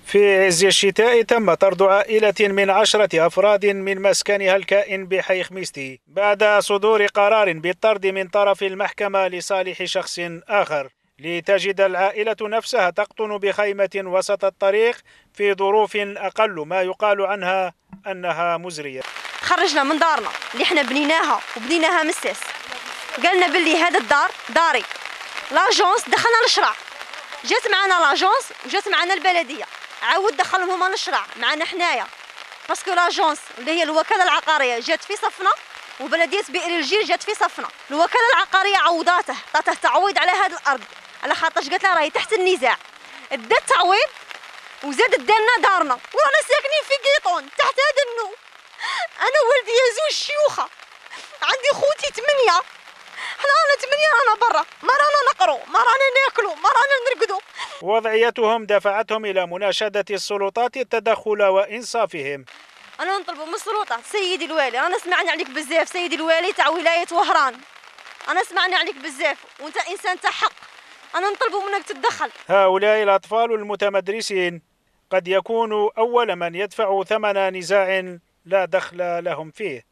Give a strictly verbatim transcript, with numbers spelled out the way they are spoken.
في عز الشتاء تم طرد عائلة من عشرة أفراد من مسكنها الكائن بحي خميستي بعد صدور قرار بالطرد من طرف المحكمة لصالح شخص آخر، لتجد العائلة نفسها تقطن بخيمة وسط الطريق في ظروف أقل ما يقال عنها أنها مزرية. خرجنا من دارنا اللي احنا بنيناها وبنيناها مساس، قالنا باللي هذا الدار داري. لاجونس دخلنا للشرع، جات معنا لاجونس وجات معنا البلديه، عاود دخلهم هما للشرع معنا حنايا، باسكو لاجونس اللي هي الوكاله العقاريه جات في صفنا وبلديه بئر الجيل جات في صفنا. الوكاله العقاريه عوضاته، عطاته تعويض على هذه الارض على خاطرش قالت لها راهي تحت النزاع، ادات تعويض وزادت دارنا دارنا ورانا ساكنين في قيطون تحت هذا النو. انا ولدي زوج شيوخه، عندي خوتي ثمانيه، حنا رانا ثمانيه رانا برا، ما رانا نقرو، ما رانا ناكلو، ما رانا نرقدو. وضعيتهم دفعتهم الى مناشده السلطات التدخل وانصافهم. انا نطلب من السلطات سيدي الوالي، انا سمعنا عليك بزاف سيدي الوالي تاع ولايه وهران، انا سمعنا عليك بزاف وانت انسان تاع حق، انا نطلبوا منك تتدخل. هؤلاء الاطفال المتمدرسين قد يكونوا اول من يدفعوا ثمن نزاع لا دخل لهم فيه.